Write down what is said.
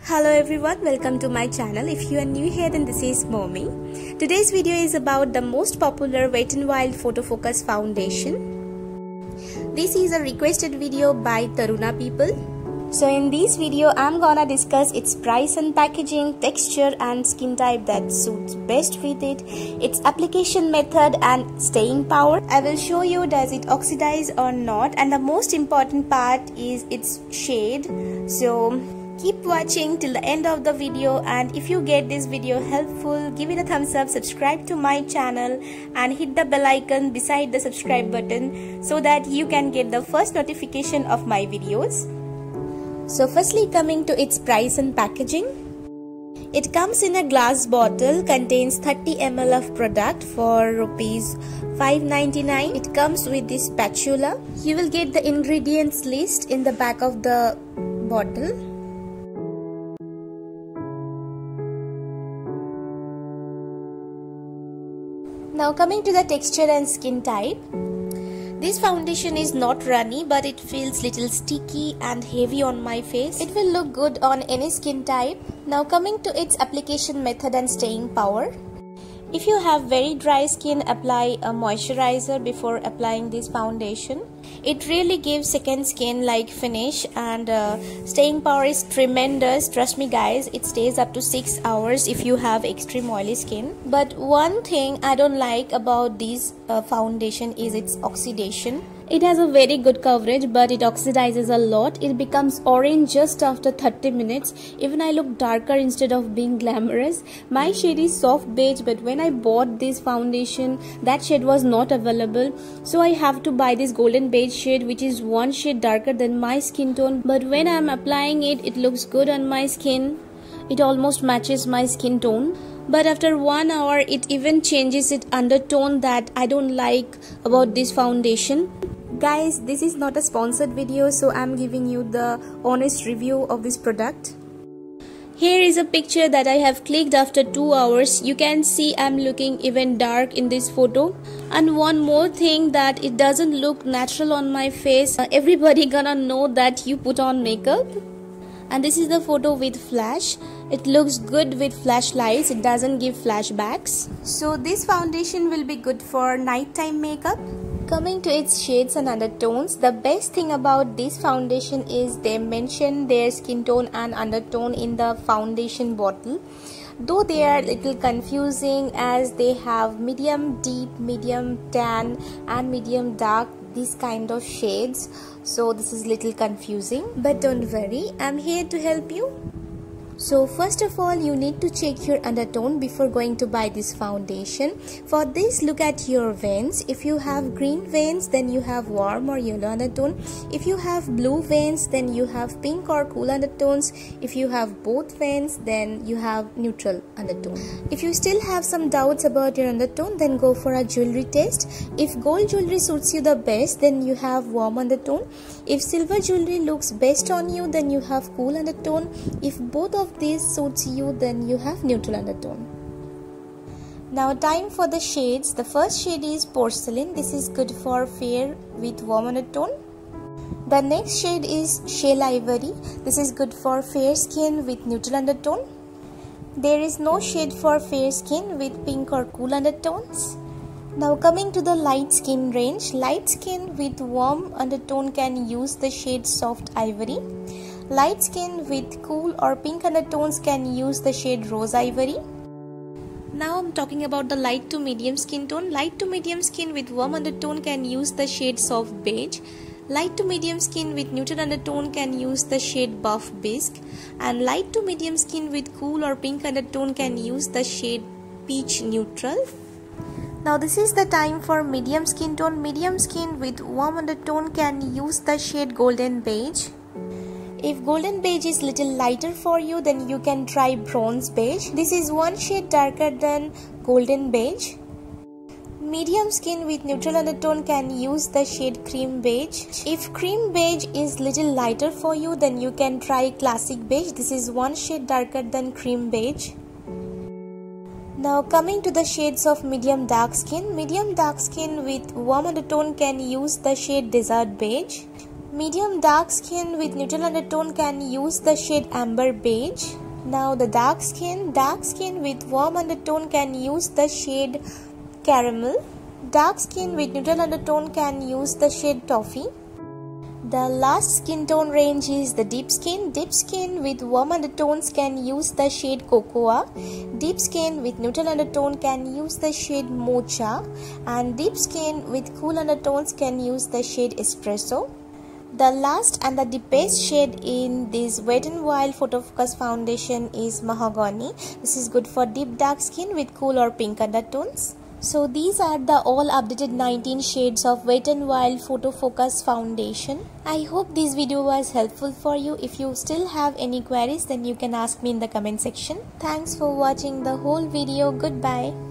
Hello everyone, welcome to my channel. If you are new here, then this is Mommy. Today's video is about the most popular Wet n Wild Photo Focus Foundation. This is a requested video by Taruna people. So in this video, I'm gonna discuss its price and packaging, texture and skin type that suits best with it, its application method and staying power. I will show you does it oxidize or not, and the most important part is its shade. So keep watching till the end of the video, and if you get this video helpful, give it a thumbs up, subscribe to my channel and hit the bell icon beside the subscribe button so that you can get the first notification of my videos. So firstly, coming to its price and packaging. It comes in a glass bottle, contains 30 ml of product for rupees 5.99. It comes with this spatula. You will get the ingredients list in the back of the bottle. Now coming to the texture and skin type. This foundation is not runny, but it feels little sticky and heavy on my face. It will look good on any skin type. Now coming to its application method and staying power. If you have very dry skin, apply a moisturizer before applying this foundation. It really gives second skin like finish, and staying power is tremendous. Trust me guys, it stays up to 6 hours if you have extreme oily skin. But one thing I don't like about this foundation is its oxidation. It has a very good coverage, but it oxidizes a lot. It becomes orange just after 30 minutes. Even I look darker instead of being glamorous. My shade is soft beige, but when I bought this foundation, that shade was not available. So I have to buy this golden beige shade, which is one shade darker than my skin tone. But when I'm applying it, it looks good on my skin. It almost matches my skin tone. But after 1 hour, it even changes its undertone that I don't like about this foundation. Guys, this is not a sponsored video, so I'm giving you the honest review of this product. Here is a picture that I have clicked after 2 hours. You can see I'm looking even dark in this photo. And one more thing, that it doesn't look natural on my face. Everybody gonna know that you put on makeup. And this is the photo with flash. It looks good with flashlights. It doesn't give flashbacks. So this foundation will be good for nighttime makeup. Coming to its shades and undertones, the best thing about this foundation is they mention their skin tone and undertone in the foundation bottle. Though they are a little confusing, as they have medium deep, medium tan and medium dark, these kind of shades. So this is little confusing, but don't worry, I'm here to help you. So first of all, you need to check your undertone before going to buy this foundation. For this, look at your veins. If you have green veins, then you have warm or yellow undertone. If you have blue veins, then you have pink or cool undertones. If you have both veins, then you have neutral undertone. If you still have some doubts about your undertone, then go for a jewelry test. If gold jewelry suits you the best, then you have warm undertone. If silver jewelry looks best on you, then you have cool undertone. If both of these suits you, then you have neutral undertone. Now time for the shades. The first shade is porcelain. This is good for fair with warm undertone. The next shade is shale ivory. This is good for fair skin with neutral undertone. There is no shade for fair skin with pink or cool undertones. Now coming to the light skin range. Light skin with warm undertone can use the shade soft ivory. Light skin with cool or pink undertones can use the shade rose ivory. Now I'm talking about the light to medium skin tone. Light to medium skin with warm undertone can use the shade soft beige. Light to medium skin with neutral undertone can use the shade buff bisque. And light to medium skin with cool or pink undertone can use the shade peach neutral. Now this is the time for medium skin tone. Medium skin with warm undertone can use the shade golden beige. If golden beige is little lighter for you, then you can try bronze beige. This is one shade darker than golden beige. Medium skin with neutral undertone can use the shade cream beige. If cream beige is little lighter for you, then you can try classic beige. This is one shade darker than cream beige. Now coming to the shades of medium dark skin. Medium dark skin with warm undertone can use the shade desert beige. Medium dark skin with neutral undertone can use the shade Amber Beige. Now the dark skin with warm undertone can use the shade Caramel. Dark skin with neutral undertone can use the shade Toffee. The last skin tone range is the deep skin. Deep skin with warm undertones can use the shade Cocoa. Deep skin with neutral undertone can use the shade Mocha. And deep skin with cool undertones can use the shade Espresso. The last and the deepest shade in this Wet n Wild Photo Focus foundation is Mahogany. This is good for deep dark skin with cool or pink undertones. So these are the all updated 19 shades of Wet n Wild Photo Focus foundation. I hope this video was helpful for you. If you still have any queries, then you can ask me in the comment section. Thanks for watching the whole video. Goodbye.